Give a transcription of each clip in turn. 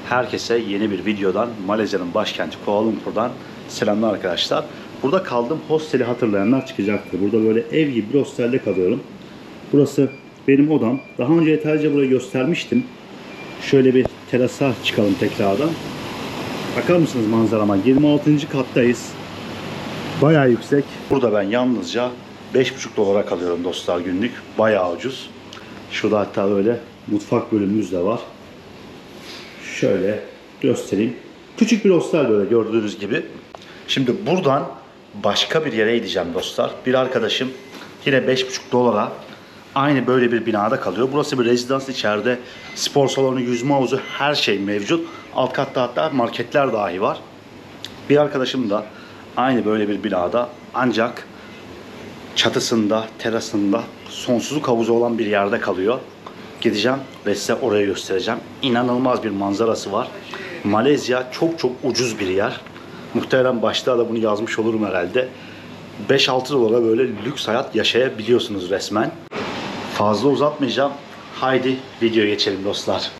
Herkese yeni bir videodan, Malezya'nın başkenti Kuala Lumpur'dan selamlar arkadaşlar. Burada kaldığım hosteli hatırlayanlar çıkacaktır. Burada böyle ev gibi bir hostelde kalıyorum. Burası benim odam. Daha önce detaylıca burayı göstermiştim. Şöyle bir terasa çıkalım tekrardan. Bakar mısınız manzarama? 26. kattayız. Bayağı yüksek. Burada ben yalnızca 5,5 dolara kalıyorum dostlar günlük. Bayağı ucuz. Şurada hatta böyle mutfak bölümümüz de var. Şöyle göstereyim. Küçük bir hostel böyle gördüğünüz gibi. Şimdi buradan başka bir yere gideceğim dostlar. Bir arkadaşım yine 5,5 dolara aynı böyle bir binada kalıyor. Burası bir rezidans, içeride spor salonu, yüzme havuzu, her şey mevcut. Alt katta hatta marketler dahi var. Bir arkadaşım da aynı böyle bir binada ancak çatısında, terasında sonsuzluk havuzu olan bir yerde kalıyor. Gideceğim ve size orayı göstereceğim. İnanılmaz bir manzarası var. Malezya çok çok ucuz bir yer. Muhtemelen başta da bunu yazmış olurum herhalde. 5-6 dolara böyle lüks hayat yaşayabiliyorsunuz resmen. Fazla uzatmayacağım. Haydi videoya geçelim dostlar.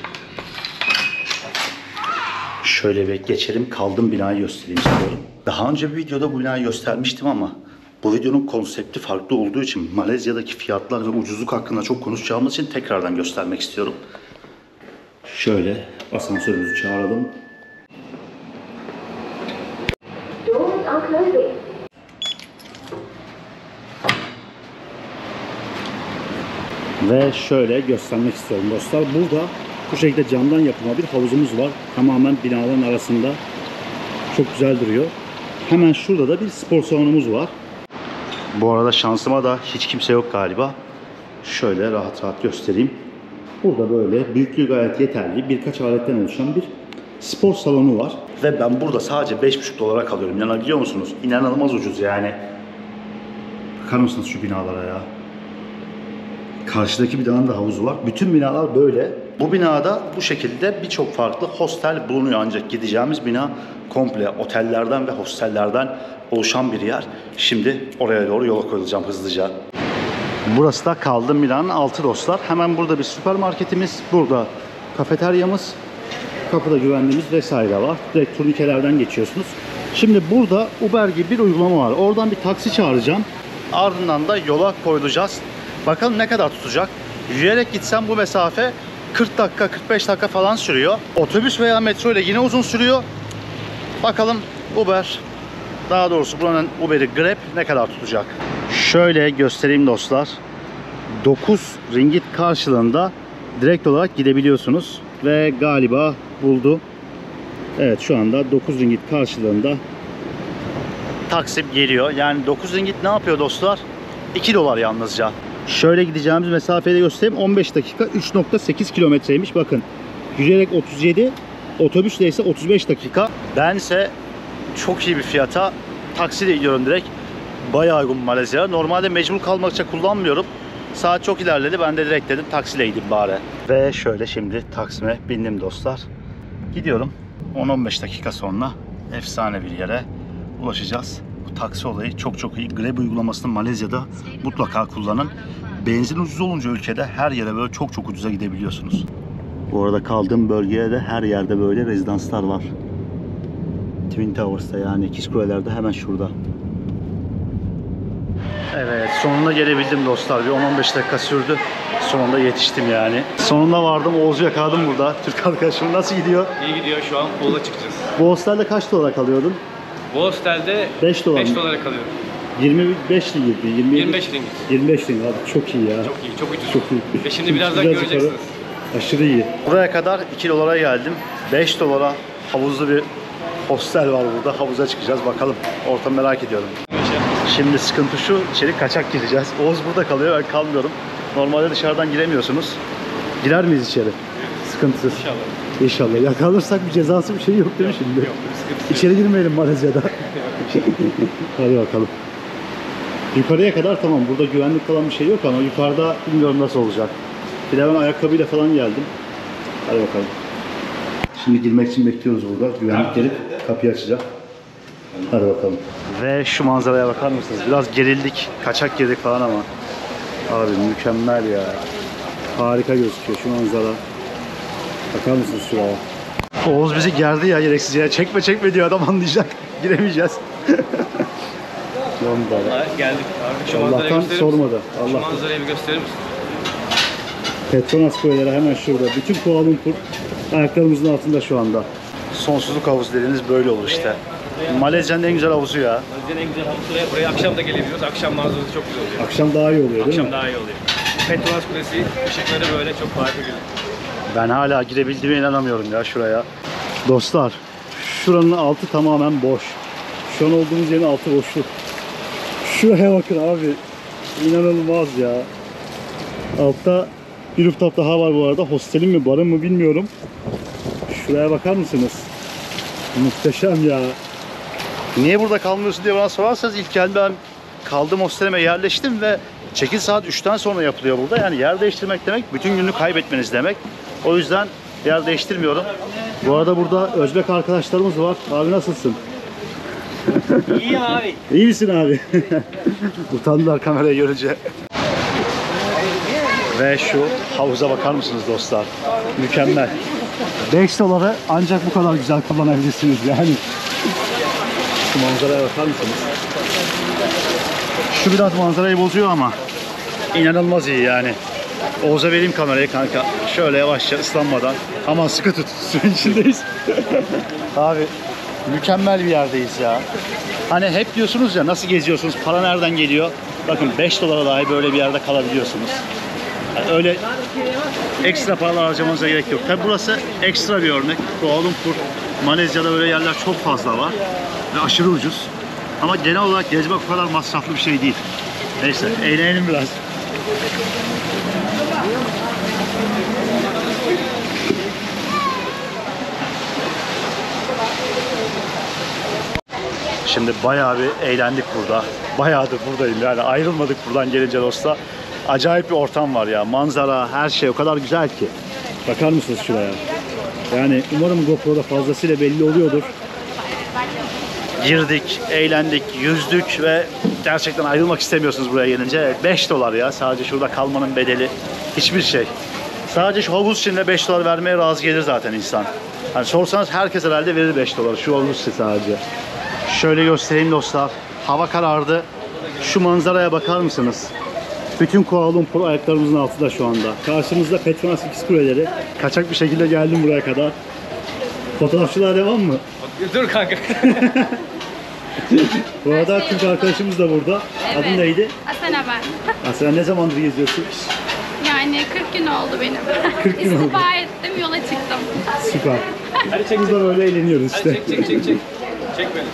Şöyle bir geçelim. Kaldığım binayı göstereyim istiyorum. Daha önce bir videoda bu binayı göstermiştim ama bu videonun konsepti farklı olduğu için Malezya'daki fiyatlar ve ucuzluk hakkında çok konuşacağımız için tekrardan göstermek istiyorum. Şöyle asansörümüzü çağıralım. Ve şöyle göstermek istiyorum dostlar. Burada bu şekilde camdan yapılma bir havuzumuz var. Tamamen binaların arasında. Çok güzel duruyor. Hemen şurada da bir spor salonumuz var. Bu arada şansıma da hiç kimse yok galiba. Şöyle rahat rahat göstereyim. Burada böyle büyüklüğü gayet yeterli birkaç aletten oluşan bir spor salonu var. Ve ben burada sadece 5,5 dolara kalıyorum. İnanabiliyor musunuz? İnanılmaz ucuz yani. Bakar mısınız şu binalara ya? Karşıdaki binanın da havuzu var. Bütün binalar böyle. Bu binada bu şekilde birçok farklı hostel bulunuyor ancak gideceğimiz bina komple otellerden ve hostellerden oluşan bir yer. Şimdi oraya doğru yola koyulacağım hızlıca. Burası da kaldığım binanın altı dostlar. Hemen burada bir süpermarketimiz, burada kafeteryamız, kapıda güvenliğimiz vesaire var. Direkt turnikelerden geçiyorsunuz. Şimdi burada Uber gibi bir uygulama var. Oradan bir taksi çağıracağım. Ardından da yola koyulacağız. Bakalım ne kadar tutacak. Yürüyerek gitsem bu mesafe 40 dakika 45 dakika falan sürüyor. Otobüs veya metro ile yine uzun sürüyor. Bakalım Uber, daha doğrusu buranın Uber'i Grab ne kadar tutacak. Şöyle göstereyim dostlar. 9 ringgit karşılığında direkt olarak gidebiliyorsunuz. Ve galiba buldu. Evet, şu anda 9 ringgit karşılığında taksi geliyor. Yani 9 ringgit ne yapıyor dostlar? 2 dolar yalnızca. Şöyle gideceğimiz mesafeyi de göstereyim. 15 dakika 3,8 kilometreymiş. Bakın yürüyerek 37, otobüsle ise 35 dakika. Bense çok iyi bir fiyata taksiyle gidiyorum direkt. Bayağı uygun Malezya. Normalde mecbur kalmakça kullanmıyorum. Saat çok ilerledi. Ben de direkt dedim taksiyle gideyim bari. Ve şöyle şimdi Taksim'e bindim dostlar. Gidiyorum. 10-15 dakika sonra efsane bir yere ulaşacağız. Bu taksi olayı çok çok iyi. Grab uygulamasını Malezya'da mutlaka kullanın. Benzin ucuz olunca ülkede her yere böyle çok çok ucuza gidebiliyorsunuz. Bu arada kaldığım bölgeye de her yerde böyle rezidanslar var. Twin Towers'ta, yani ikiz kulelerde hemen şurada. Evet, sonunda gelebildim dostlar. Bir 10-15 dakika sürdü. Sonunda yetiştim yani. Sonunda vardım. Oğuz'u yakaladım burada. Türk arkadaşım, nasıl gidiyor? İyi gidiyor, şu an Bolu'ya çıkacağız. Bu hostelde kaç dolara kalıyordun? Bu hostelde 5 dolar 5 dolara kalıyorum. 25 ringgit mi? 25 ringgit. 25 ringgit abi, çok iyi ya. Çok iyi, çok ucuz. Çok iyi. Ve şimdi birazdan göreceksiniz. Aşırı iyi. Buraya kadar 2 dolara geldim. 5 dolara havuzlu bir hostel var burada. Havuza çıkacağız. Bakalım. Ortamı merak ediyorum. Şimdi sıkıntı şu. İçeri kaçak gireceğiz. Oğuz burada kalıyor. Ben kalmıyorum. Normalde dışarıdan giremiyorsunuz. Girer miyiz içeri? Sıkıntısız. İnşallah. İnşallah. Yakalanırsak bir cezası bir şey yok değil mi şimdi? Yok, sıkıntı. İçeri girmeyelim Malezya'da. Hadi bakalım. Yukarıya kadar tamam. Burada güvenlik falan bir şey yok ama yukarıda bilmiyorum nasıl olacak. Bir de ben ayakkabıyla falan geldim. Hadi bakalım. Şimdi girmek için bekliyoruz burada. Güvenlik gelip kapıyı açacak. Hadi bakalım. Ve şu manzaraya bakar mısınız? Biraz gerildik. Kaçak girdik falan ama. Abi mükemmel ya. Harika gözüküyor şu manzara. Bakar mısınız şuraya? Oğuz bizi gerdi ya gereksiz ya. Çekme çekme diyor adam, anlayacak. Giremeyeceğiz. Geldik. Abi şu manzarayı Allah'tan gösterir sormadı. misin? Şu Allah. manzarayı bir gösterir misin? Petronas koyları hemen şurada. Bütün Kuala Lumpur ayaklarımızın altında şu anda. Sonsuzluk havuzu dediğiniz böyle olur işte. Malezya'nın en güzel havuzu ya. Malezya'nın en güzel havuzu. Buraya akşam da gelebiliyoruz. Akşam manzarası çok güzel oluyor. Akşam daha iyi oluyor değil Akşam mi? daha iyi oluyor. Petronas Kulesi ışıkları böyle çok harika geliyor. Ben hala girebildiğime inanamıyorum ya şuraya. Dostlar, şuranın altı tamamen boş. Şu an olduğumuz yerin altı boşluk. Şuraya bakın abi. İnanılmaz ya. Altta bir rooftop daha var bu arada. Hostelin mi barın mı bilmiyorum. Şuraya bakar mısınız? Muhteşem ya. Niye burada kalmıyorsun diye bana sorarsanız ilk ben kaldığım hostelime yerleştim ve check-in saat 3'ten sonra yapılıyor burada. Yani yer değiştirmek demek bütün gününü kaybetmeniz demek. O yüzden yer değiştirmiyorum. Bu arada burada Özbek arkadaşlarımız var. Abi nasılsın? İyi abi. İyi misin abi? Utandılar kamerayı görünce. Ve şu havuza bakar mısınız dostlar? Mükemmel. 5 doları ancak bu kadar güzel kullanabilirsiniz yani. Şu manzaraya bakar mısınız? Şu biraz manzarayı bozuyor ama inanılmaz iyi yani. Oğuz'a vereyim kamerayı kanka. Şöyle yavaşça ıslanmadan. Aman sıkı tut. Suyun içindeyiz. Abi mükemmel bir yerdeyiz ya. Hani hep diyorsunuz ya nasıl geziyorsunuz? Para nereden geliyor? Bakın 5 dolara dahi böyle bir yerde kalabiliyorsunuz. Yani öyle ekstra paralar harcamanıza gerek yok. Tabi burası ekstra bir örnek. Kuala Lumpur, Malezya'da böyle yerler çok fazla var. Ve aşırı ucuz. Ama genel olarak gezmek o kadar masraflı bir şey değil. Neyse eğlenelim biraz. Şimdi bayağı bir eğlendik burada. Bayağıdır buradayım yani ayrılmadık buradan gelince dostlar. Acayip bir ortam var ya. Manzara, her şey o kadar güzel ki. Bakar mısınız şuraya? Yani umarım GoPro'da fazlasıyla belli oluyordur. Girdik, eğlendik, yüzdük ve gerçekten ayrılmak istemiyorsunuz buraya gelince. 5 dolar ya sadece şurada kalmanın bedeli. Hiçbir şey. Sadece şu havuz için de 5 dolar vermeye razı gelir zaten insan. Hani sorsanız herkes herhalde verir 5 dolar şu havuz için sadece. Şöyle göstereyim dostlar. Hava karardı. Şu manzaraya bakar mısınız? Bütün Kuala Lumpur ayaklarımızın altında şu anda. Karşımızda Petronas ikiz kuleleri. Kaçak bir şekilde geldim buraya kadar. Fotoğrafçılığa devam mı? Dur kanka. Bu arada Türk arkadaşımız da burada. Evet. Adın neydi? Asena ben. Sen ne zamandır geziyorsun? Yani 40 gün oldu benim. 40 gün oldu. İstifa ettim, yola çıktım. Süper. Hadi çek. Biz de böyle eğleniyoruz işte. Hadi çek. Çek beni.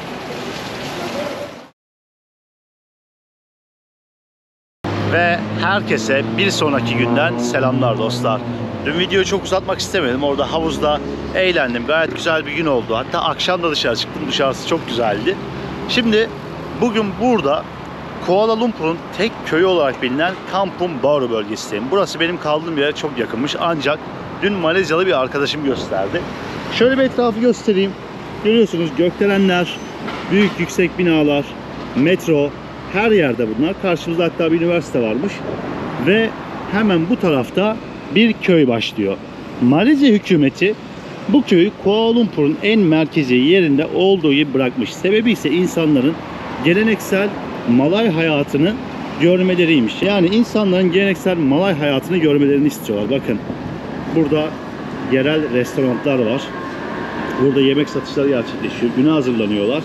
Ve herkese bir sonraki günden selamlar dostlar. Dün videoyu çok uzatmak istemedim. Orada havuzda eğlendim. Gayet güzel bir gün oldu. Hatta akşam da dışarı çıktım. Dışarısı çok güzeldi. Şimdi bugün burada Kuala Lumpur'un tek köyü olarak bilinen Kampung Baru bölgesindeyim. Burası benim kaldığım yere çok yakınmış. Ancak dün Malezyalı bir arkadaşım gösterdi. Şöyle bir etrafı göstereyim. Görüyorsunuz gökdelenler, büyük yüksek binalar, metro, her yerde bunlar. Karşımızda hatta bir üniversite varmış. Ve hemen bu tarafta bir köy başlıyor. Malezya hükümeti bu köyü Kuala Lumpur'un en merkezi yerinde olduğu gibi bırakmış. Sebebi ise insanların geleneksel Malay hayatını görmeleriymiş. Yani insanların geleneksel Malay hayatını görmelerini istiyorlar. Bakın burada yerel restoranlar var. Burada yemek satışları gerçekleşiyor. Güne hazırlanıyorlar.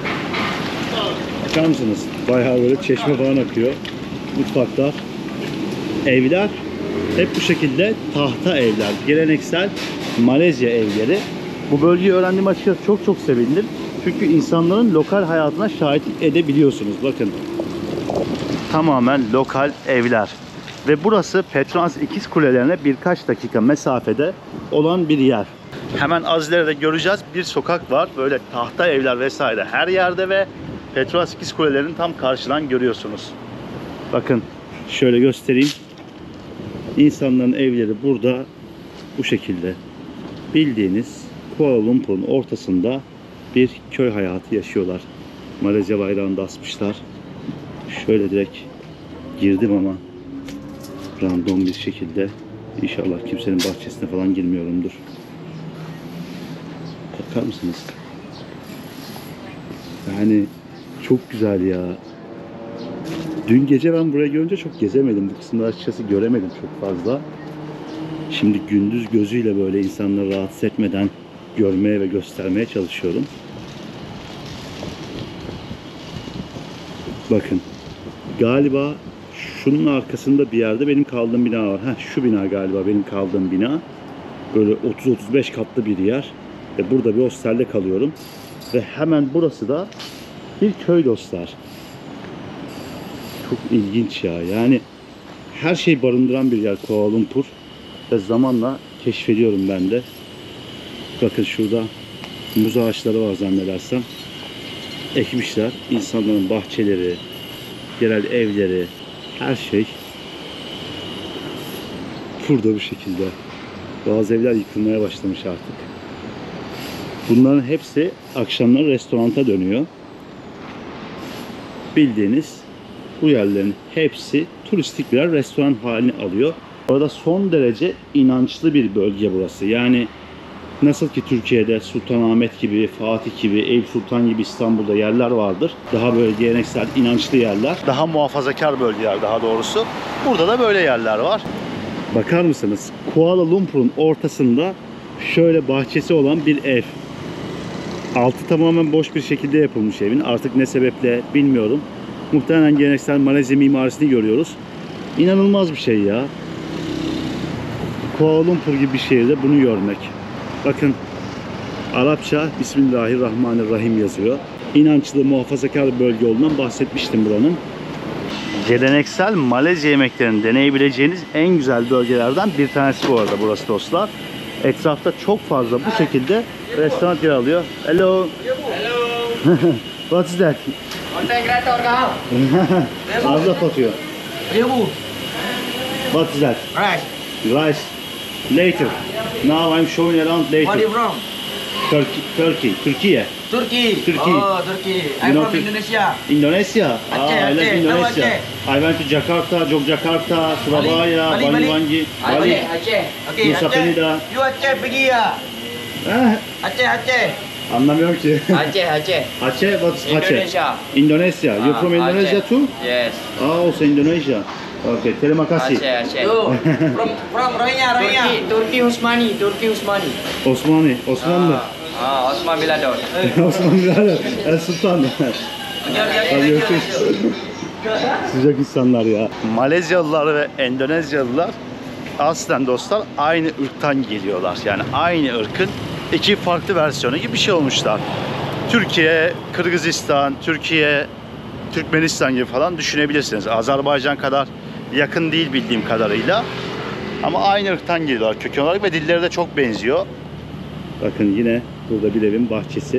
Bakar mısınız? Bayağı böyle çeşme falan akıyor. Mutfaklar. Evler hep bu şekilde tahta evler. Geleneksel Malezya evleri. Bu bölgeyi öğrendiğim açıkçası çok sevindim. Çünkü insanların lokal hayatına şahitlik edebiliyorsunuz. Bakın. Tamamen lokal evler. Ve burası Petronas ikiz kulelerine birkaç dakika mesafede olan bir yer. Hemen az ileride göreceğiz. Bir sokak var. Böyle tahta evler vesaire her yerde ve Petronas ikiz kulelerini tam karşıdan görüyorsunuz. Bakın şöyle göstereyim. İnsanların evleri burada bu şekilde. Bildiğiniz Kuala Lumpur'un ortasında bir köy hayatı yaşıyorlar. Malezya bayrağını da asmışlar. Şöyle direkt girdim ama random bir şekilde. İnşallah kimsenin bahçesine falan girmiyorumdur. Bakar mısınız? Yani çok güzel ya. Dün gece ben buraya görünce çok gezemedim. Bu kısımda açıkçası göremedim çok fazla. Şimdi gündüz gözüyle böyle insanları rahatsız etmeden görmeye ve göstermeye çalışıyorum. Bakın. Galiba şunun arkasında bir yerde benim kaldığım bina var. Şu bina galiba benim kaldığım bina. Böyle 30-35 katlı bir yer. Ve burada bir hostelde kalıyorum. Ve hemen burası da bir köy dostlar. Çok ilginç ya. Yani her şey barındıran bir yer Kuala Lumpur. Ve zamanla keşfediyorum ben de. Bakın şurada muz ağaçları var zannedersem. Ekmişler. İnsanların bahçeleri, genel evleri, her şey burada bu şekilde. Bazı evler yıkılmaya başlamış artık. Bunların hepsi akşamları restoranta dönüyor. Bildiğiniz bu yerlerin hepsi turistik birer restoran halini alıyor. Orada son derece inançlı bir bölge burası. Yani nasıl ki Türkiye'de Sultanahmet gibi, Fatih gibi, Eyüp Sultan gibi İstanbul'da yerler vardır. Daha böyle geleneksel, inançlı yerler. Daha muhafazakar bölgeler daha doğrusu. Burada da böyle yerler var. Bakar mısınız? Kuala Lumpur'un ortasında şöyle bahçesi olan bir ev. Altı tamamen boş bir şekilde yapılmış evin. Artık ne sebeple bilmiyorum. Muhtemelen geleneksel Malezya mimarisini görüyoruz. İnanılmaz bir şey ya. Kuala Lumpur gibi bir şehirde bunu görmek. Bakın Arapça Bismillahirrahmanirrahim yazıyor. İnançlı, muhafazakar bölge olduğundan bahsetmiştim buranın. Geleneksel Malezya yemeklerini deneyebileceğiniz en güzel bölgelerden bir tanesi bu arada burası dostlar. Etrafta çok fazla bu şekilde restoran yer alıyor. Hello. Hello. What is that? Konten kreator kau. Abla satıyor. 1000. What is that? Rice. Rice. Later. Now I'm showing around Where are you later. from? Turkey. Türkiye. Turkey. Turkey. Oh, Turkey. I'm know from Tur- Indonesia. Indonesia. I like Aceh. Indonesia. Aceh. I went to Jakarta, Yogyakarta, Surabaya, Bali, Bali, Bali. Bali. Aceh. Okay, Nusa Aceh. Penida. You Aceh pergi ya? Aceh. Anlamıyorum ki. Aceh. Aceh, what's Aceh? Indonesia. Indonesia. You from Indonesia too? Yes. Also Indonesia. Okay, terima kasih. Aceh. From Rohingya. Turki Usmani. Osmanlı. Osman Bilador. Osmanlı birader. El Sultan. Hadi görüşürüz. Sıcak insanlar ya. Malezyalılar ve Endonezyalılar aslen dostlar aynı ırktan geliyorlar. Yani aynı ırkın iki farklı versiyonu gibi bir şey olmuşlar. Türkiye, Kırgızistan, Türkiye, Türkmenistan gibi falan düşünebilirsiniz. Azerbaycan kadar yakın değil bildiğim kadarıyla. Ama aynı ırktan geliyorlar köken olarak ve dilleri de çok benziyor. Bakın yine burada bir evin bahçesi.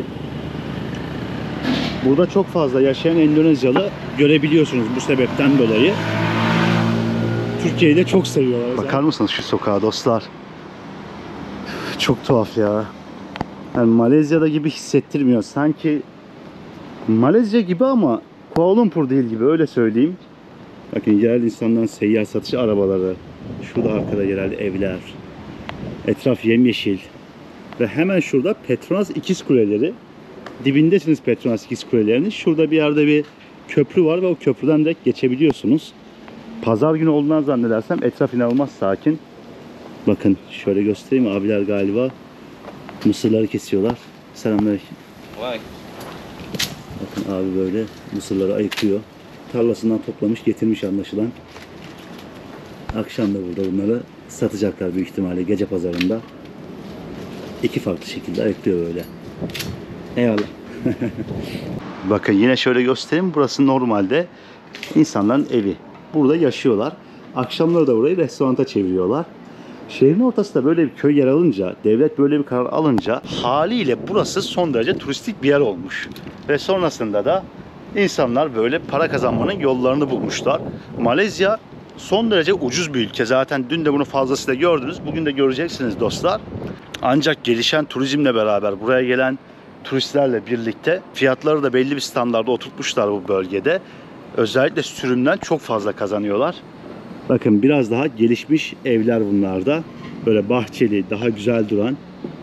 Burada çok fazla yaşayan Endonezyalı görebiliyorsunuz bu sebepten dolayı. Türkiye'yi de çok seviyorlar. Bakar mısınız şu sokağa dostlar? Çok tuhaf ya. Yani Malezya'da gibi hissettirmiyor. Sanki Malezya gibi ama Kuala Lumpur değil gibi, öyle söyleyeyim. Bakın yerel insanların seyyar satış arabaları. Şurada arkada yerel evler. Etraf yemyeşil. Ve hemen şurada Petronas İkiz Kuleleri. Dibindesiniz Petronas İkiz Kulelerinin. Şurada bir yerde bir köprü var ve o köprüden de geçebiliyorsunuz. Pazar günü olduğundan zannedersem etraf inanılmaz sakin. Bakın şöyle göstereyim, abiler galiba mısırları kesiyorlar. Selamünaleyküm. Vay. Bakın abi böyle mısırları ayıklıyor. Tarlasından toplamış getirmiş anlaşılan. Akşam da burada bunları satacaklar büyük ihtimalle gece pazarında. İki farklı şekilde ayıklıyor böyle. Eyvallah. Bakın yine şöyle göstereyim. Burası normalde insanların evi. Burada yaşıyorlar. Akşamları da burayı restoranta çeviriyorlar. Şehrin ortasında böyle bir köy yer alınca, devlet böyle bir karar alınca haliyle burası son derece turistik bir yer olmuş. Ve sonrasında da insanlar böyle para kazanmanın yollarını bulmuşlar. Malezya son derece ucuz bir ülke. Zaten dün de bunu fazlasıyla gördünüz. Bugün de göreceksiniz dostlar. Ancak gelişen turizmle beraber buraya gelen turistlerle birlikte fiyatları da belli bir standarda oturtmuşlar bu bölgede. Özellikle sürümden çok fazla kazanıyorlar. Bakın biraz daha gelişmiş evler bunlarda. Böyle bahçeli, daha güzel duran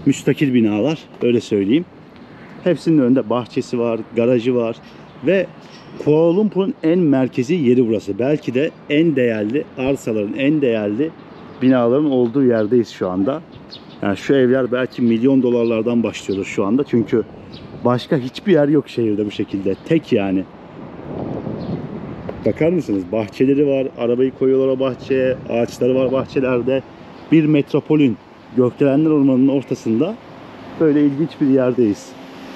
müstakil binalar, öyle söyleyeyim. Hepsinin önünde bahçesi var, garajı var ve Kuala Lumpur'un en merkezi yeri burası. Belki de en değerli arsaların, en değerli binaların olduğu yerdeyiz şu anda. Yani şu evler belki milyon dolarlardan başlıyordur şu anda. Çünkü başka hiçbir yer yok şehirde bu şekilde. Tek yani. Bakar mısınız? Bahçeleri var. Arabayı koyuyorlar o bahçeye. Ağaçları var bahçelerde. Bir metropolün, Gökdelenler Ormanı'nın ortasında böyle ilginç bir yerdeyiz.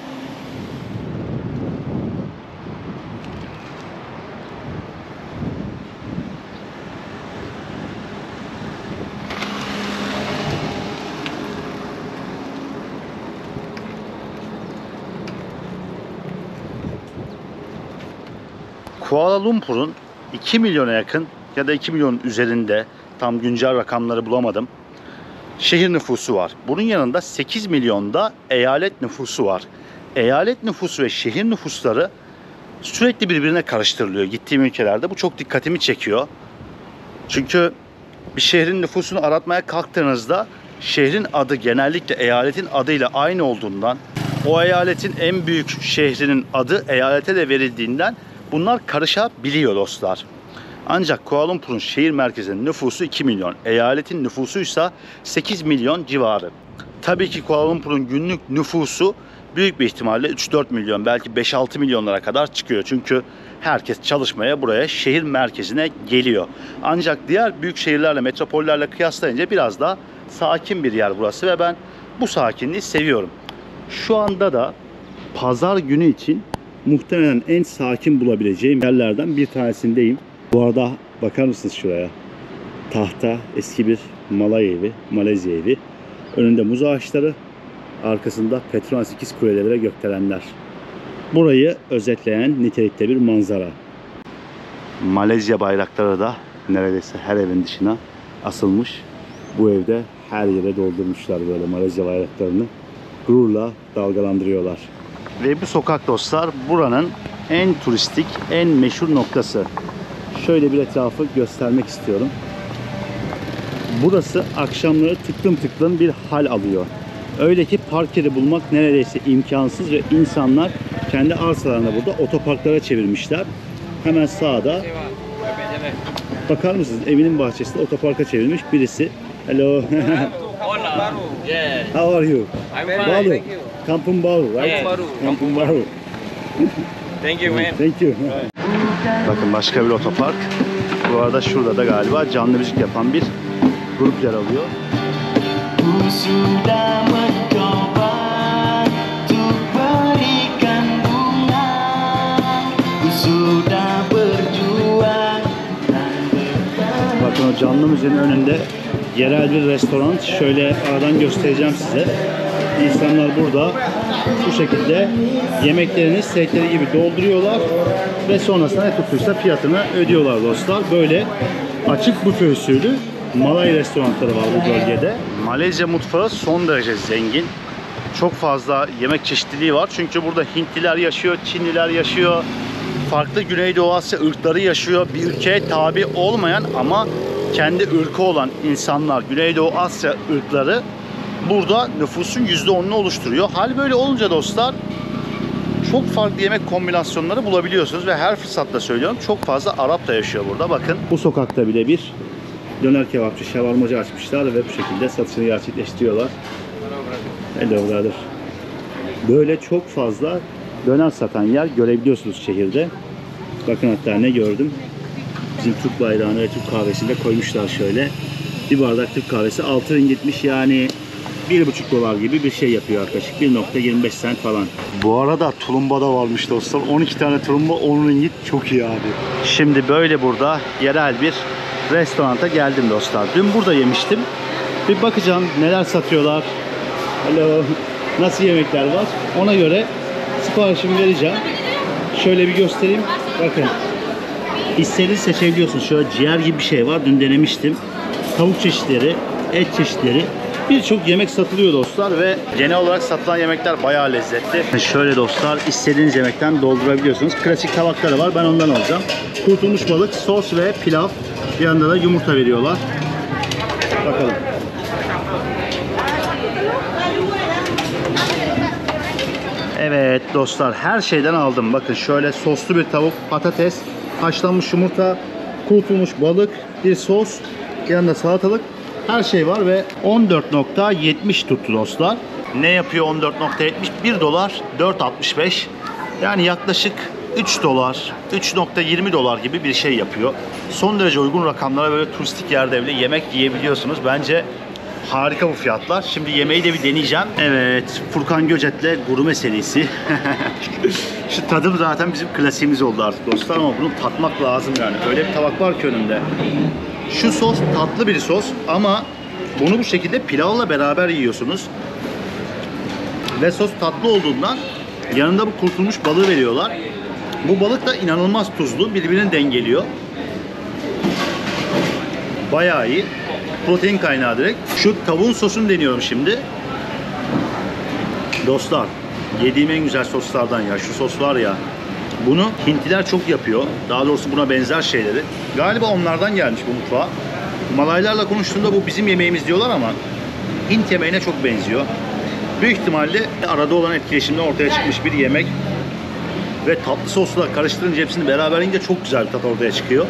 Kuala Lumpur'un 2 milyona yakın ya da 2 milyonun üzerinde, tam güncel rakamları bulamadım, şehir nüfusu var. Bunun yanında 8 milyonda eyalet nüfusu var. Eyalet nüfusu ve şehir nüfusları sürekli birbirine karıştırılıyor gittiğim ülkelerde. Bu çok dikkatimi çekiyor. Çünkü bir şehrin nüfusunu aratmaya kalktığınızda şehrin adı genellikle eyaletin adıyla aynı olduğundan, o eyaletin en büyük şehrinin adı eyalete de verildiğinden bunlar karışabiliyor dostlar. Ancak Kuala Lumpur'un şehir merkezinin nüfusu 2 milyon. Eyaletin nüfusuysa 8 milyon civarı. Tabii ki Kuala Lumpur'un günlük nüfusu büyük bir ihtimalle 3-4 milyon, belki 5-6 milyonlara kadar çıkıyor. Çünkü herkes çalışmaya buraya, şehir merkezine geliyor. Ancak diğer büyük şehirlerle, metropollerle kıyaslayınca biraz daha sakin bir yer burası ve ben bu sakinliği seviyorum. Şu anda da pazar günü için muhtemelen en sakin bulabileceğim yerlerden bir tanesindeyim. Bu arada bakar mısınız şuraya? Tahta eski bir Malay evi, Malezya evi. Önünde muz ağaçları, arkasında Petronas ikiz kuleleri ve gökdelenler. Burayı özetleyen nitelikte bir manzara. Malezya bayrakları da neredeyse her evin dışına asılmış. Bu evde her yere doldurmuşlar böyle Malezya bayraklarını. Gururla dalgalandırıyorlar. Ve bu sokak dostlar buranın en turistik, en meşhur noktası. Şöyle bir etrafı göstermek istiyorum. Burası akşamları tıklım tıklım bir hal alıyor. Öyle ki park yeri bulmak neredeyse imkansız ve insanlar kendi arsalarını burada otoparklara çevirmişler. Hemen sağda bakar mısınız? Evinin bahçesinde otoparka çevirmiş birisi. Hello. How are you? I'm fine, Baru. thank you. Kampung Baru, right? Yeah. Kampung Baru. Thank you, man. Thank you. Bakın başka bir otopark. Bu arada şurada da galiba canlı müzik yapan bir grup yer alıyor. Sudah mencoba untuk berikan bunga, sudah berjuang dan bertahan. Bakın o canlı müziğin önünde yerel bir restoran. Şöyle aradan göstereceğim size. İnsanlar burada bu şekilde yemeklerini istedikleri gibi dolduruyorlar ve sonrasında ne tuttuysa fiyatını ödüyorlar dostlar. Böyle açık büfe usulü Malay restoranları var bu bölgede. Malezya mutfağı son derece zengin. Çok fazla yemek çeşitliliği var. Çünkü burada Hintliler yaşıyor, Çinliler yaşıyor. Farklı Güneydoğu Asya ırkları yaşıyor. Bir ülkeye tabi olmayan ama kendi ırkı olan insanlar, Güneydoğu Asya ırkları burada nüfusun %10'unu oluşturuyor. Hal böyle olunca dostlar çok farklı yemek kombinasyonları bulabiliyorsunuz ve her fırsatta söylüyorum çok fazla Arap da yaşıyor burada. Bakın bu sokakta bile bir döner kebapçı, şavarmacı açmışlar ve bu şekilde satışını gerçekleştiriyorlar. Hello brother. Böyle çok fazla döner satan yer görebiliyorsunuz şehirde. Bakın hatta ne gördüm. Bizim Türk bayrağını ve Türk kahvesini de koymuşlar şöyle. Bir bardak Türk kahvesi 6 ringgitmiş yani 1,5 dolar gibi bir şey yapıyor yaklaşık. 1,25 cent falan. Bu arada tulumba da varmış dostlar. 12 tane tulumba 10 ringgit, çok iyi abi. Şimdi böyle burada yerel bir restoranta geldim dostlar. Dün burada yemiştim. Bir bakacağım neler satıyorlar. Hello. Nasıl yemekler var. Ona göre siparişimi vereceğim. Şöyle bir göstereyim. Bakın. İstediğinizi seçebiliyorsunuz. Şöyle ciğer gibi bir şey var. Dün denemiştim. Tavuk çeşitleri, et çeşitleri. Birçok yemek satılıyor dostlar ve genel olarak satılan yemekler bayağı lezzetli. Şöyle dostlar istediğiniz yemekten doldurabiliyorsunuz. Klasik tabakları var. Ben ondan alacağım. Kurutulmuş balık, sos ve pilav. Bir yanında da yumurta veriyorlar. Bakalım. Evet dostlar, her şeyden aldım. Bakın şöyle soslu bir tavuk, patates, haşlanmış yumurta, kurutulmuş balık, bir sos, yanında salatalık. Her şey var ve 14.70 tuttu dostlar. Ne yapıyor 14.70? 1 dolar 4.65. Yani yaklaşık 3 dolar, 3.20 dolar gibi bir şey yapıyor. Son derece uygun rakamlara böyle turistik yerde bile yemek yiyebiliyorsunuz. Bence harika bu fiyatlar. Şimdi yemeği de bir deneyeceğim. Evet, Furkan Göcet'le gurme serisi. Şu tadım zaten bizim klasiğimiz oldu artık dostlar ama bunu tatmak lazım yani. Öyle bir tabak var ki önümde. Şu sos tatlı bir sos ama bunu bu şekilde pilavla beraber yiyorsunuz. Ve sos tatlı olduğundan yanında bu kurutulmuş balığı veriyorlar. Bu balık da inanılmaz tuzlu, birbirini dengeliyor. Bayağı iyi. Protein kaynağı direkt. Şu tavuğun sosunu deniyorum şimdi. Dostlar, yediğim en güzel soslardan ya. Şu sos var ya. Bunu Hintliler çok yapıyor. Daha doğrusu buna benzer şeyleri. Galiba onlardan gelmiş bu mutfağa. Malaylarla konuştuğumda bu bizim yemeğimiz diyorlar ama Hint yemeğine çok benziyor. Büyük ihtimalle arada olan etkileşimden ortaya çıkmış bir yemek. Ve tatlı sosla karıştırınca hepsini beraber yiyince çok güzel bir tat ortaya çıkıyor.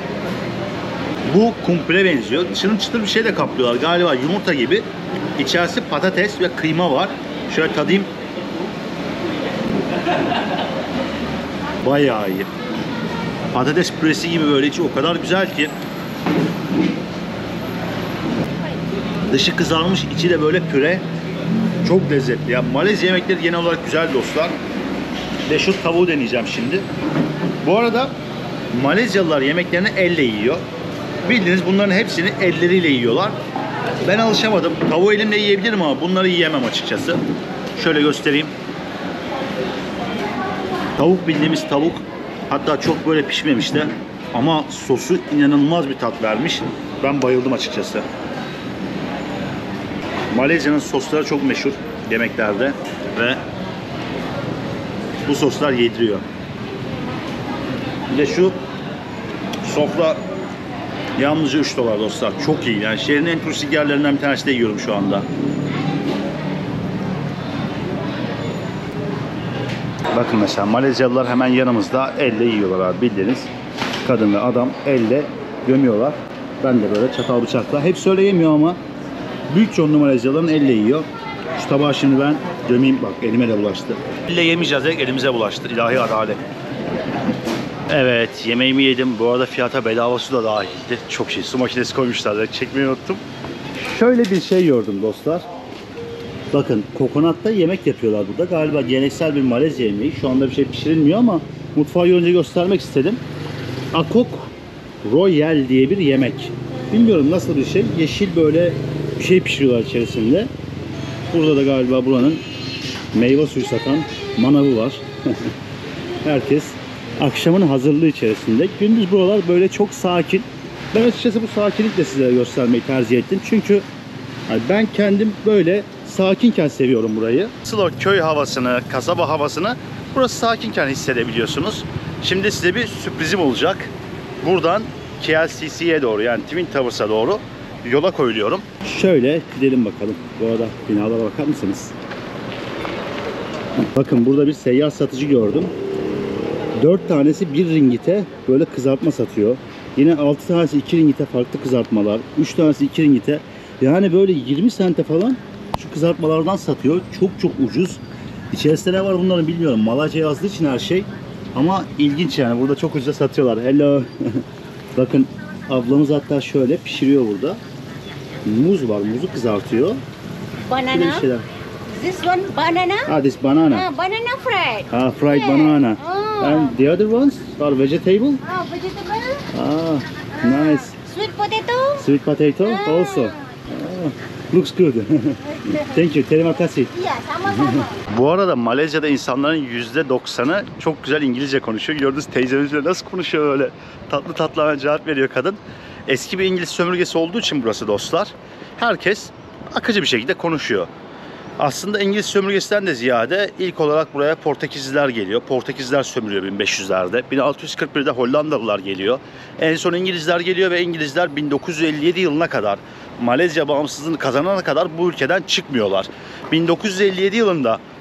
Bu kumple benziyor. Dışını çıtır bir şeyle kaplıyorlar. Galiba yumurta gibi. İçerisi patates ve kıyma var. Şöyle tadayım. Bayağı iyi. Patates püresi gibi böyle içi o kadar güzel ki. Dışı kızarmış, içi de böyle püre. Çok lezzetli. Ya Malezya yemekleri genel olarak güzel dostlar. Ve şu tavuğu deneyeceğim şimdi. Bu arada Malezyalılar yemeklerini elle yiyor. Bildiğiniz bunların hepsini elleriyle yiyorlar. Ben alışamadım. Tavuğu elimle yiyebilirim ama bunları yiyemem açıkçası. Şöyle göstereyim. Tavuk bildiğimiz tavuk. Hatta çok böyle pişmemiş de. Ama sosu inanılmaz bir tat vermiş. Ben bayıldım açıkçası. Malezya'nın sosları çok meşhur yemeklerde. Ve bu soslar yediriyor. Bir de şu sofra yalnızca 3 dolar dostlar. Çok iyi. Yani şehrin en turistik yerlerinden bir tanesi de yiyorum şu anda. Bakın mesela Malezyalılar hemen yanımızda elle yiyorlar abi, bildiğiniz. Kadın ve adam elle gömüyorlar. Ben de böyle çatal bıçakla. Hepsi öyle yemiyor ama büyük çoğunluğu Malezyalıların elle yiyor. Şu tabağı şimdi ben gömeyim, bak elime de bulaştı. Elle yemeyeceğiz, elimize bulaştı. İlahi adalet. Evet, yemeğimi yedim. Bu arada fiyata bedava su da dahildi. Çok şey. Su makinesi koymuşlar. Çekmeyi unuttum. Şöyle bir şey gördüm dostlar. Bakın, kokonatta yemek yapıyorlar burada. Galiba geleneksel bir Malezya yemeği. Şu anda bir şey pişirilmiyor ama mutfağı önce göstermek istedim. Akok Royal diye bir yemek. Bilmiyorum nasıl bir şey. Yeşil böyle bir şey pişiriyorlar içerisinde. Burada da galiba buranın meyve suyu satan manavı var. Herkes akşamın hazırlığı içerisinde. Gündüz buralar böyle çok sakin. Ben açıkçası bu sakinlikle size göstermeyi tercih ettim. Çünkü ben kendim böyle sakinken seviyorum burayı. Asıl o köy havasını, kasaba havasını burası sakinken hissedebiliyorsunuz. Şimdi size bir sürprizim olacak. Buradan KLCC'ye doğru, yani Twin Towers'a doğru yola koyuluyorum. Şöyle gidelim bakalım. Bu arada binalara bakar mısınız? Bakın burada bir seyyar satıcı gördüm. 4 tanesi 1 ringgite böyle kızartma satıyor. Yine 6 tanesi 2 ringgite farklı kızartmalar. 3 tanesi 2 ringgite. Yani böyle 20 sente falan şu kızartmalardan satıyor. Çok çok ucuz. İçerisinde ne var bunların bilmiyorum. Malayca yazdığı için her şey. Ama ilginç yani. Burada çok ucuza satıyorlar. Hello. Bakın ablamız hatta şöyle pişiriyor burada. Muz var. Muzu kızartıyor. Banana. Şeyler. This one banana. Ah, this banana. Banana fried. Ah, fried banana. And the other ones are vegetable. Vegetable. Ah, nice. Sweet potato. Sweet potato also. Ah, looks good. Thank you. Terima kasih. Iya, sama-sama. Bu arada Malezya'da insanların %90'ı çok güzel İngilizce konuşuyor. Gördünüz teyzemizle nasıl konuşuyor öyle. Tatlı tatlı hemen cevap veriyor kadın. Eski bir İngiliz sömürgesi olduğu için burası dostlar. Herkes akıcı bir şekilde konuşuyor. Aslında İngiliz sömürgesinden de ziyade ilk olarak buraya Portekizliler geliyor. Portekizliler sömürüyor 1500'lerde. 1641'de Hollandalılar geliyor. En son İngilizler geliyor ve İngilizler 1957 yılına kadar, Malezya bağımsızlığını kazanana kadar bu ülkeden çıkmıyorlar. 1957 yılında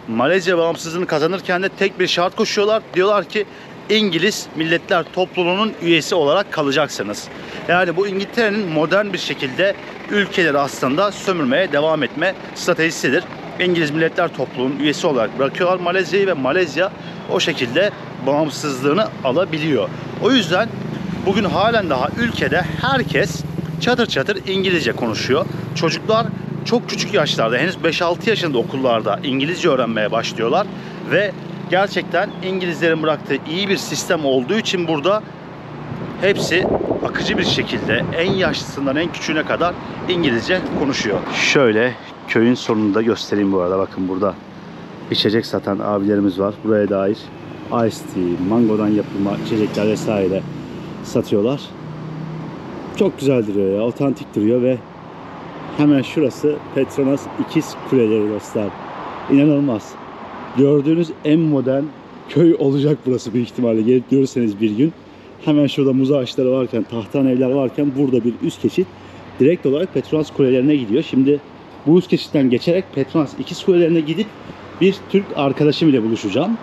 Malezya bağımsızlığını kazanırken de tek bir şart koşuyorlar. Diyorlar ki İngiliz Milletler Topluluğu'nun üyesi olarak kalacaksınız. Yani bu İngiltere'nin modern bir şekilde ülkeleri aslında sömürmeye devam etme stratejisidir. İngiliz Milletler Topluluğu'nun üyesi olarak bırakıyorlar Malezya'yı ve Malezya o şekilde bağımsızlığını alabiliyor. O yüzden bugün halen daha ülkede herkes çatır çatır İngilizce konuşuyor. Çocuklar çok küçük yaşlarda, henüz 5-6 yaşında okullarda İngilizce öğrenmeye başlıyorlar ve gerçekten İngilizlerin bıraktığı iyi bir sistem olduğu için burada hepsi akıcı bir şekilde en yaşlısından en küçüğüne kadar İngilizce konuşuyor. Şöyle köyün sonunda göstereyim bu arada. Bakın burada içecek satan abilerimiz var. Buraya dair iced tea, mangodan yapılma içecekler vesaire satıyorlar. Çok güzel duruyor ya. Otantik duruyor ve hemen şurası Petronas İkiz Kuleleri dostlar. İnanılmaz. Gördüğünüz en modern köy olacak burası büyük ihtimalle. Gelip görürseniz bir gün. Hemen şurada muz ağaçları varken, tahtan evler varken burada bir üst geçit direkt olarak Petronas Kulelerine gidiyor. Şimdi bu üst geçitten geçerek Petronas İkiz Kulelerine gidip bir Türk arkadaşım ile buluşacağım.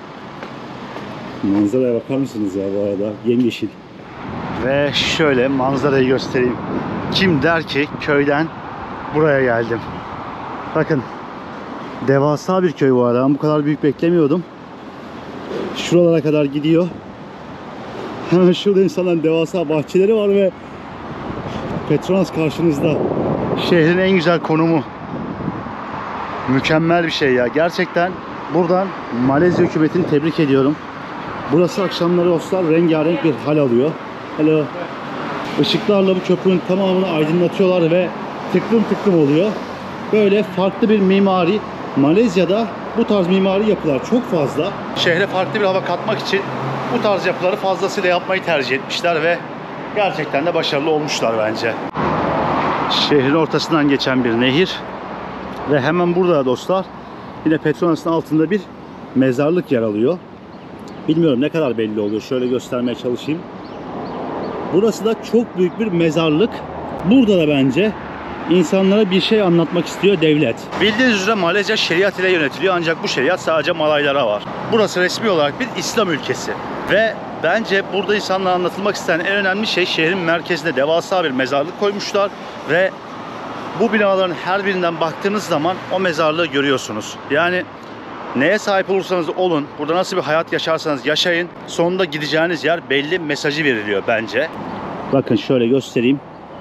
Manzaraya bakar mısınız ya bu arada? Yemyeşil. Ve şöyle manzarayı göstereyim. Kim der ki köyden buraya geldim. Bakın. Devasa bir köy bu arada. Ben bu kadar büyük beklemiyordum. Şuralara kadar gidiyor. Hemen şurada insanların devasa bahçeleri var ve Petronas karşınızda. Şehrin en güzel konumu. Mükemmel bir şey ya. Gerçekten buradan Malezya hükümetini tebrik ediyorum. Burası akşamları dostlar rengarenk bir hal alıyor. Hello. Işıklarla bu köprünün tamamını aydınlatıyorlar ve tıklım tıklım oluyor. Böyle farklı bir mimari. Malezya'da bu tarz mimari yapılar çok fazla. Şehre farklı bir hava katmak için bu tarz yapıları fazlasıyla yapmayı tercih etmişler ve gerçekten de başarılı olmuşlar bence. Şehrin ortasından geçen bir nehir ve hemen burada dostlar yine Petronas'ın altında bir mezarlık yer alıyor. Bilmiyorum ne kadar belli oluyor. Şöyle göstermeye çalışayım. Burası da çok büyük bir mezarlık. Burada da bence insanlara bir şey anlatmak istiyor devlet. Bildiğiniz üzere Malezya şeriat ile yönetiliyor ancak bu şeriat sadece Malaylara var. Burası resmi olarak bir İslam ülkesi. Ve bence burada insanlara anlatılmak istenen en önemli şey şehrin merkezinde devasa bir mezarlık koymuşlar ve bu binaların her birinden baktığınız zaman o mezarlığı görüyorsunuz. Yani neye sahip olursanız olun, burada nasıl bir hayat yaşarsanız yaşayın, sonunda gideceğiniz yer belli mesajı veriliyor bence. Bakın şöyle göstereyim.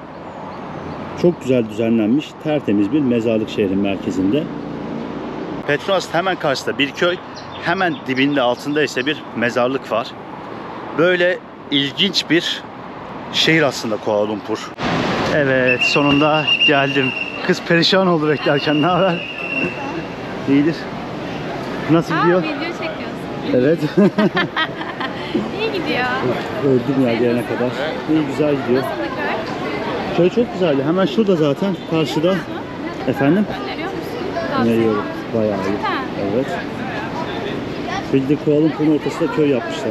Çok güzel düzenlenmiş, tertemiz bir mezarlık şehrin merkezinde. Petronas hemen karşısında bir köy, hemen dibinde altında ise bir mezarlık var. Böyle ilginç bir şehir aslında Kuala Lumpur. Evet, sonunda geldim. Kız perişan oldu beklerken. Ne haber? İyidir. Nasıl gidiyor? Video çekiyorsun. Evet. İyi gidiyor. Öldüm ya gelene kadar. İyi, güzel gidiyor. Nasıl da köy? Köy çok güzeldi. Hemen şurada zaten karşıda. Efendim? Öneriyor musun? Öneriyorum. Bayağı iyi. Evet. Bildiğin Kuala Lumpur'un ortasında köy yapmışlar.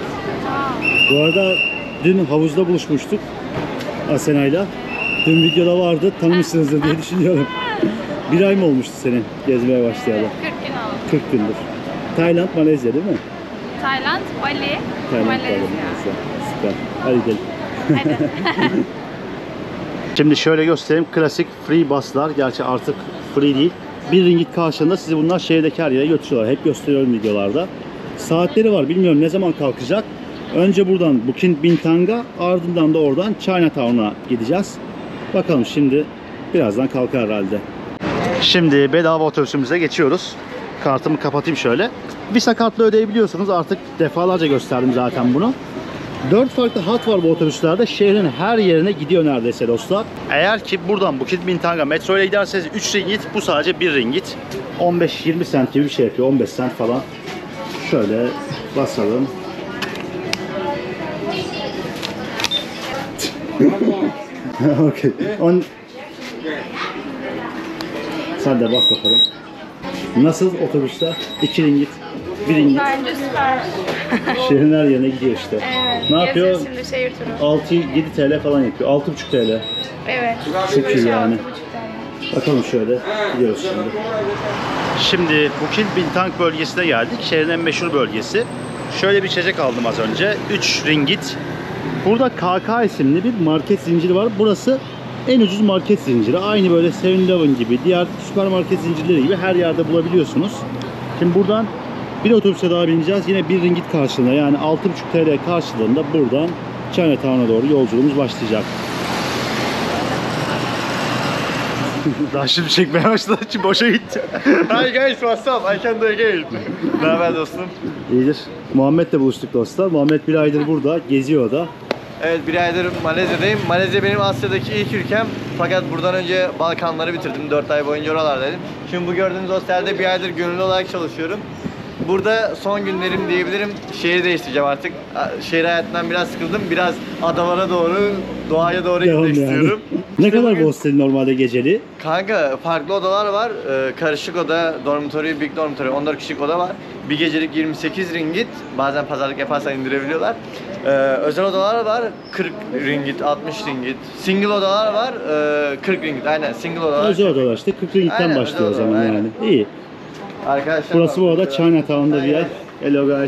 Bu arada dün havuzda buluşmuştuk Asena'yla. Dün videoda vardı. Tanımışsınızdır diye düşünüyorum. Bir ay mı olmuştu senin gezmeye başlayalı? 40 gün oldu. 40 gündür. Tayland, Malezya değil mi? Tayland, Bali, Tayland, Malezya. Süper. Hadi gidelim. Hadi. Şimdi şöyle göstereyim. Klasik free buslar. Gerçi artık free değil. 1 ringgit karşılığında sizi bunlar şehirdeki her yere götürüyorlar. Hep gösteriyorum videolarda. Saatleri var. Bilmiyorum ne zaman kalkacak. Önce buradan Bukit Bintang'a, ardından da oradan Chinatown'a gideceğiz. Bakalım şimdi birazdan kalkar herhalde. Şimdi bedava otobüsümüze geçiyoruz. Kartımı kapatayım şöyle. Visa kartla ödeyebiliyorsunuz. Artık defalarca gösterdim zaten bunu. 4 farklı hat var bu otobüslerde. Şehrin her yerine gidiyor neredeyse dostlar. Eğer ki buradan Bukit Bintang'a metro ile giderseniz 3 ringgit, bu sadece 1 ringgit. 15-20 cent gibi bir şey yapıyor. 15 cent falan. Şöyle basalım. Okay. Sen de bas bakalım. Nasıl otobüsler? 2 ringgit, 1 ringgit. Bence süper. Şehrin her yerine gidiyor işte. Evet. Ne yapıyor? Şimdi şehir turu. 6-7 TL falan yapıyor. 6,5 TL. Evet. Çok iyi yani. Bakalım şöyle gidiyoruz şimdi. Şimdi Bukit Bintang bölgesine geldik. Şehrin en meşhur bölgesi. Şöyle bir içecek aldım az önce. 3 ringgit. Burada KK isimli bir market zinciri var. Burası en ucuz market zinciri. Aynı böyle 7-Eleven gibi, diğer süpermarket zincirleri gibi her yerde bulabiliyorsunuz. Şimdi buradan bir otobüse daha bineceğiz. Yine 1 ringgit karşılığında, yani 6,5 TL karşılığında buradan Chinatown'a doğru yolculuğumuz başlayacak. Daha şimdi çekmeye başladı için boşa gitti. Hi guys, what's up? I can do again. Ne haber dostum? İyidir. Muhammed'le buluştuk dostlar. Muhammed bir aydır burada, geziyor da. Evet, bir aydır Malezya'dayım. Malezya benim Asya'daki ilk ülkem. Fakat buradan önce Balkanları bitirdim. 4 ay boyunca oralardaydım. Şimdi bu gördüğünüz hostelde bir aydır gönüllü olarak çalışıyorum. Burada son günlerim diyebilirim. Şehri değiştireceğim artık. Şehir hayatından biraz sıkıldım. Biraz adalara doğru, doğaya doğru Devam gitmek yani. istiyorum. Ne İşte kadar bugün- bu hostelin normalde geceli? Kanka farklı odalar var. Karışık oda, dormitory, big dormitory, 14 kişilik oda var. Bir gecelik 28 ringgit. Bazen pazarlık yaparsan indirebiliyorlar. Özel odalar var. 40 ringgit, 60 ringgit. Single odalar var. 40 ringgit. Aynen single odalar. Özel odalar işte 40 ringgitten Aynen, başlıyor o özel zaman odalar, yani. İyi. Arkadaşlar Burası bu arada Chinatown'da bir yer. Hello guys.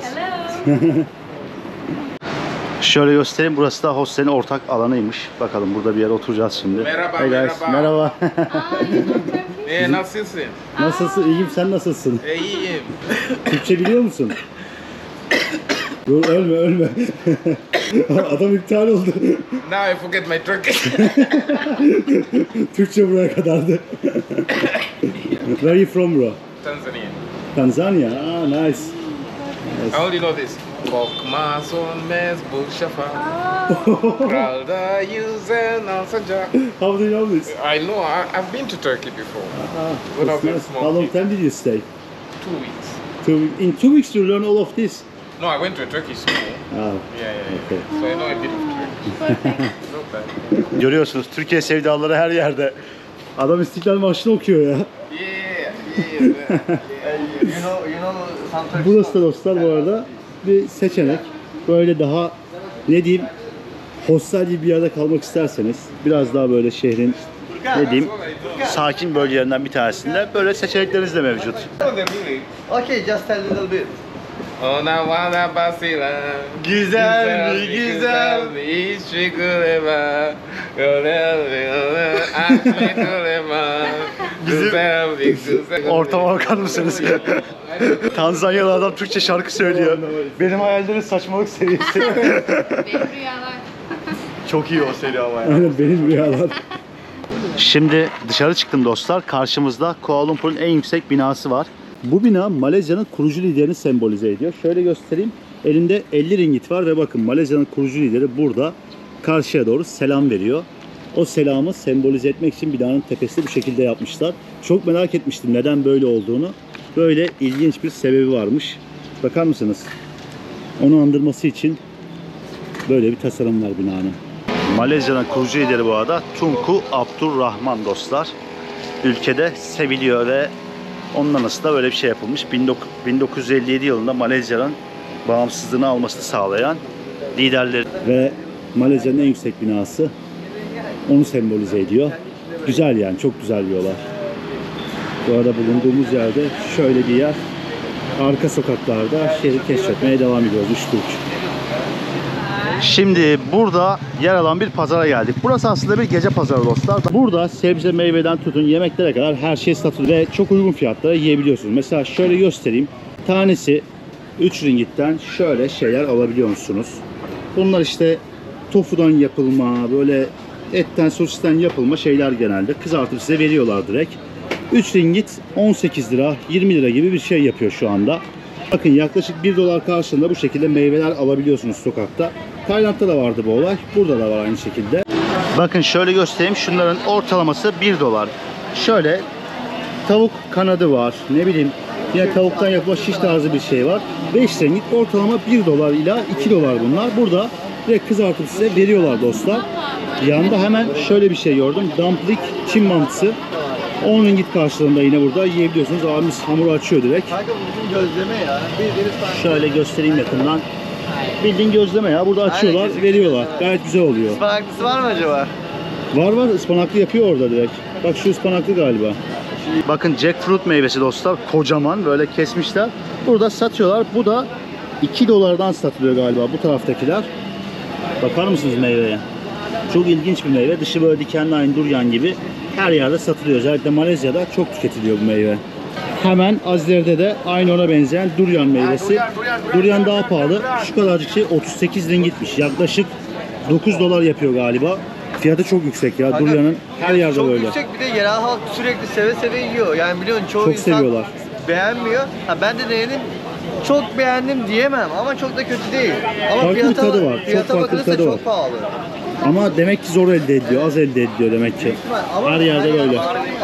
Şöyle göstereyim. Burası da hostelin ortak alanıymış. Bakalım burada bir yere oturacağız şimdi. Merhaba, Hey guys. merhaba. Merhaba. Nasılsın? Nasılsın? İyiyim. Sen nasılsın? İyiyim. Türkçe biliyor musun? Dur ölme ölme. Adam iptal oldu. Now I forget my Turkish. Türkçe buraya kadardı. Where are you from bro? Tanzania. Tanzania. Ah nice. I only know this. Korkma sönmez bu şafak. Kralda yüzen alsancak. How do you know this? I know, I've been to Turkey before. When I That's was nice. small How long kid. time did you stay? 2 weeks. In 2 weeks you learn all of this. No, I went to a Turkish school. Ah, Yeah. okay. So I know a bit of Turkish. Not bad. Görüyorsunuz Türkiye sevdaları her yerde. Adam İstiklal Marşı'nı okuyor ya. Yeah. you know some Turkish Burası da dostlar bu arada bir seçenek. Böyle daha ne diyeyim hostel gibi bir yerde kalmak isterseniz biraz daha böyle şehrin ne diyeyim sakin bölgelerinden bir tanesinde böyle seçenekleriniz de mevcut. Okay, just tell a little bit. Ona bana basila. Güzel mi, güzel. Hiç kulema. Asli kulema. Güzel bir güzel. Ortama bakar mısınız? Tanzanyalı adam Türkçe şarkı söylüyor. Benim hayallerim saçmalık seviyesi. Benim rüyalar. Çok iyi o seri ama ya. Aynen benim rüyalar. Şimdi dışarı çıktım dostlar. Karşımızda Kuala Lumpur'un en yüksek binası var. Bu bina Malezya'nın kurucu liderini sembolize ediyor. Şöyle göstereyim. Elinde 50 ringgit var ve bakın Malezya'nın kurucu lideri burada karşıya doğru selam veriyor. O selamı sembolize etmek için binanın tepesinde bu şekilde yapmışlar. Çok merak etmiştim neden böyle olduğunu. Böyle ilginç bir sebebi varmış. Bakar mısınız? Onu andırması için böyle bir tasarım var binanın. Malezya'nın kurucu lideri bu arada Tunku Abdul Rahman dostlar. Ülkede seviliyor ve onun anısı da böyle bir şey yapılmış. 1957 yılında Malezya'nın bağımsızlığını almasını sağlayan liderleri ve Malezya'nın en yüksek binası onu sembolize ediyor. Güzel yani çok güzel bir olay. Bu arada bulunduğumuz yerde şöyle bir yer. Arka sokaklarda şehri keşfetmeye devam ediyoruz. Üç Türk. Şimdi burada yer alan bir pazara geldik. Burası aslında bir gece pazarı dostlar. Burada sebze meyveden tutun yemeklere kadar her şey satılıyor ve çok uygun fiyatlara yiyebiliyorsunuz. Mesela şöyle göstereyim. Tanesi 3 ringgitten şöyle şeyler alabiliyor musunuz? Bunlar işte tofudan yapılma, böyle etten, sosisten yapılma şeyler genelde. Kızartıp size veriyorlar direkt. 3 ringgit 18 lira, 20 lira gibi bir şey yapıyor şu anda. Bakın yaklaşık 1 dolar karşılığında bu şekilde meyveler alabiliyorsunuz sokakta. Tayland'da da vardı bu olay. Burada da var aynı şekilde. Bakın şöyle göstereyim. Şunların ortalaması 1 dolar. Şöyle tavuk kanadı var. Ne bileyim yine tavuktan yapılan şiş tarzı bir şey var. 5 ringgit ortalama 1 dolar ile 2 dolar bunlar. Burada direkt kızartıp size veriyorlar dostlar. Yanında hemen şöyle bir şey gördüm. Dumpling Çin mantısı. 10 ringgit karşılığında yine burada yiyebiliyorsunuz. Abimiz hamuru açıyor direkt. Kanka bu gözleme ya. Bildiğiniz Şöyle göstereyim yakından. Bildiğin gözleme ya. Burada açıyorlar, kesinlikle. veriyorlar. Gayet güzel oluyor. Ispanaklısı var mı acaba? Var ıspanaklı yapıyor orada direkt. Bak şu ıspanaklı galiba. Bakın jackfruit meyvesi dostlar. Kocaman böyle kesmişler. Burada satıyorlar. Bu da 2 dolardan satılıyor galiba bu taraftakiler. Bakar mısınız meyveye? Çok ilginç bir meyve. Dışı böyle dikenli aynı duryan gibi. Her yerde satılıyor. Özellikle Malezya'da çok tüketiliyor bu meyve. Hemen Azler'de de aynı ona benzeyen duryan meyvesi. Duryan daha pahalı. Şu kadarcık şey 38 ringitmiş. Yaklaşık 9 dolar yapıyor galiba. Fiyatı çok yüksek ya. Kanka, Duryan'ın her yerde çok böyle. yüksek, bir de yerel halk sürekli seve seve yiyor. Yani biliyorsun çoğu Çok insan seviyorlar. beğenmiyor. Ha, ben de denedim. Çok beğendim diyemem ama çok da kötü değil. Ama Farklı bir fiyata, tadı var. Çok fiyata farklı bir bakılırsa tadı çok var. pahalı. Ama demek ki zor elde ediyor. Az elde ediyor demek ki. Ama Her yerde böyle.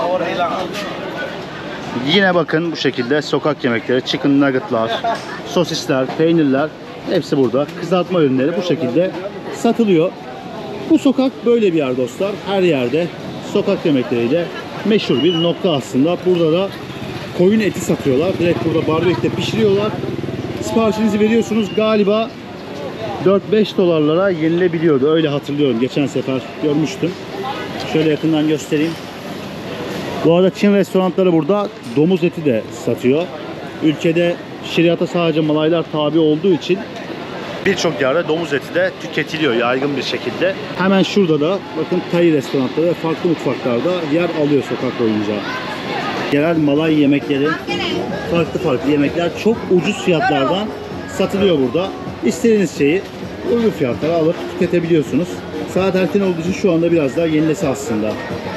Yine bakın bu şekilde sokak yemekleri, chicken nuggetlar, sosisler, peynirler hepsi burada. Kızartma ürünleri bu şekilde satılıyor. Bu sokak böyle bir yer dostlar. Her yerde sokak yemekleriyle meşhur bir nokta aslında. Burada da koyun eti satıyorlar. Direkt burada barbeküde pişiriyorlar. Siparişinizi veriyorsunuz. Galiba 4-5 dolarlara yenilebiliyordu. Öyle hatırlıyorum. Geçen sefer görmüştüm. Şöyle yakından göstereyim. Bu arada Çin restoranları burada domuz eti de satıyor. Ülkede şeriata sadece Malaylar tabi olduğu için birçok yerde domuz eti de tüketiliyor yaygın bir şekilde. Hemen şurada da bakın Thai restoranları ve farklı mutfaklarda yer alıyor sokak boyunca. Genel Malay yemekleri, farklı yemekler çok ucuz fiyatlardan satılıyor burada. İstediğiniz şeyi uygun fiyatlara alıp tüketebiliyorsunuz. Saat erken olduğu için şu anda biraz daha yenilesi aslında.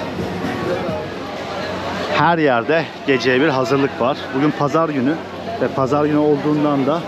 Her yerde geceye bir hazırlık var. Bugün pazar günü ve pazar günü olduğundan da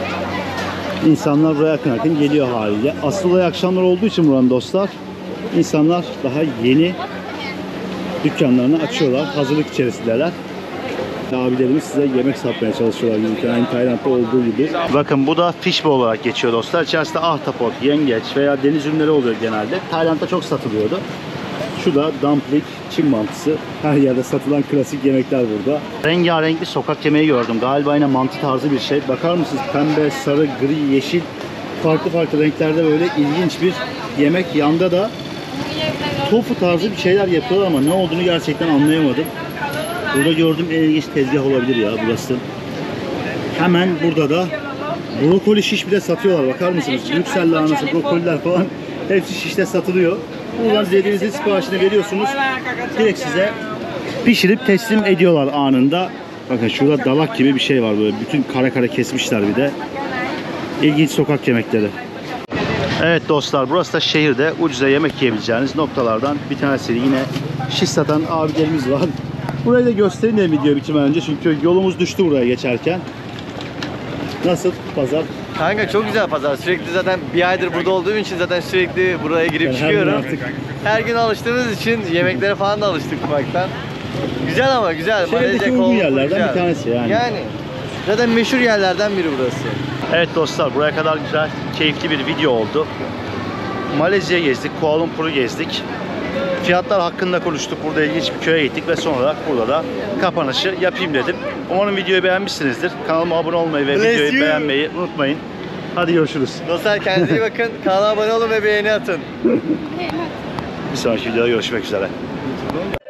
insanlar buraya akın akın geliyor haliyle. Asıl olay akşamlar olduğu için buranın dostlar, insanlar daha yeni dükkanlarını açıyorlar. Hazırlık içerisindeler. Abilerimiz size yemek satmaya çalışıyorlar gibi. Aynı Tayland'da olduğu gibi. Bakın bu da fishbowl olarak geçiyor dostlar. İçerisinde ahtapot, yengeç veya deniz ürünleri oluyor genelde. Tayland'da çok satılıyordu. Şu da dumpling, Çin mantısı. Her yerde satılan klasik yemekler burada. Rengarenk bir sokak yemeği gördüm. Galiba yine mantı tarzı bir şey. Bakar mısınız? Pembe, sarı, gri, yeşil. Farklı renklerde böyle ilginç bir yemek. Yanda da tofu tarzı bir şeyler yapıyorlar ama ne olduğunu gerçekten anlayamadım. Burada gördüğüm en ilginç tezgah olabilir ya burası. Hemen burada da brokoli şiş bile satıyorlar. Bakar mısınız? Brüksel lahanası, brokoliler falan hepsi şişte satılıyor. Buradan dediğinizde siparişini veriyorsunuz. Direkt size pişirip teslim ediyorlar anında. Bakın şurada dalak gibi bir şey var böyle. Bütün kare kesmişler bir de. İlginç sokak yemekleri. Evet dostlar, burası da şehirde ucuza yemek yiyebileceğiniz noktalardan bir tanesi. Yine şiş satan abilerimiz var. Burayı da göstereyim de video bitirmeden önce çünkü yolumuz düştü buraya geçerken. Nasıl pazar? Kanka çok güzel pazar. Sürekli zaten bir aydır burada olduğum için zaten sürekli buraya girip Yani çıkıyorum. her gün Her gün alıştığımız için yemeklere falan da alıştık ufaktan. Güzel ama güzel. Şehirdeki Malezya uygun Kuala Lumpur yerlerden güzel. bir tanesi yani. Yani zaten meşhur yerlerden biri burası. Evet dostlar, buraya kadar güzel, keyifli bir video oldu. Malezya'yı gezdik, Kuala Lumpur'u gezdik. Fiyatlar hakkında konuştuk. Burada ilginç bir köye gittik ve son olarak burada da kapanışı yapayım dedim. Umarım videoyu beğenmişsinizdir. Kanalıma abone olmayı ve Bless videoyu you. beğenmeyi unutmayın. Hadi görüşürüz. Dostlar kendinize iyi bakın. Kanala abone olun ve beğeni atın. Bir sonraki videoda görüşmek üzere.